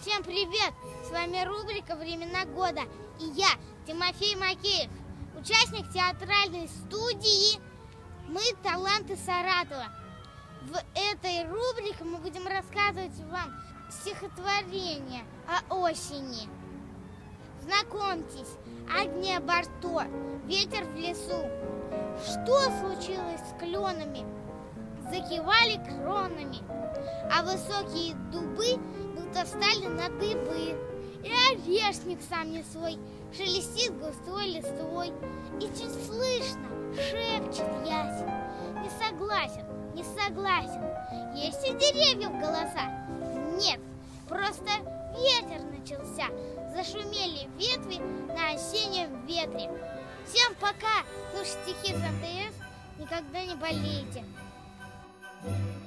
Всем привет! С вами рубрика «Времена года» и я, Тимофей Макеев, участник театральной студии «Мы таланты Саратова». В этой рубрике мы будем рассказывать вам стихотворение о осени. Знакомьтесь, Агния Барто, «Ветер в лесу». Что случилось с кленами? Закивали кронами, а высокие дубы будто встали на дыбы. И орешник сам не свой шелестит густой листвой, и чуть слышно шепчет ясен: не согласен, не согласен. Есть у деревьев голоса? Нет, просто ветер начался. Зашумели ветви на осеннем ветре. Всем пока! Слушайте стихи с МТС, никогда не болейте.